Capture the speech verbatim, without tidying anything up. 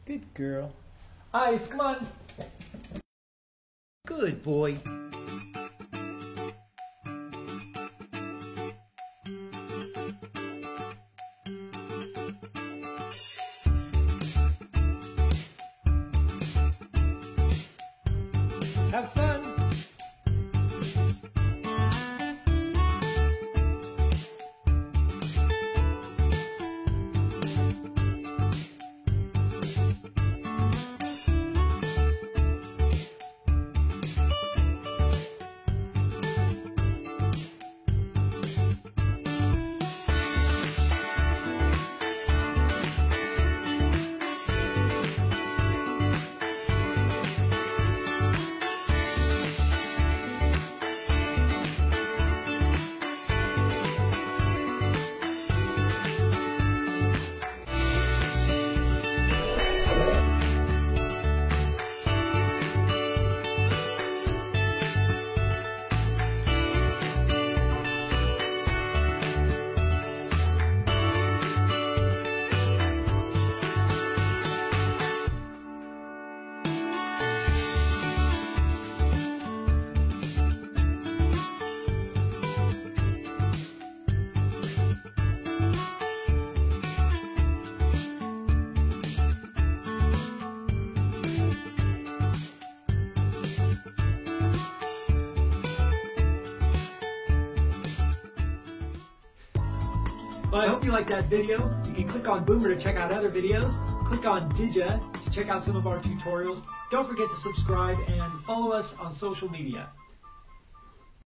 Good girl. Ice, come on. Good boy. Have fun. Well, I hope you liked that video. You can click on Boomer to check out other videos. Click on Dija to check out some of our tutorials. Don't forget to subscribe and follow us on social media.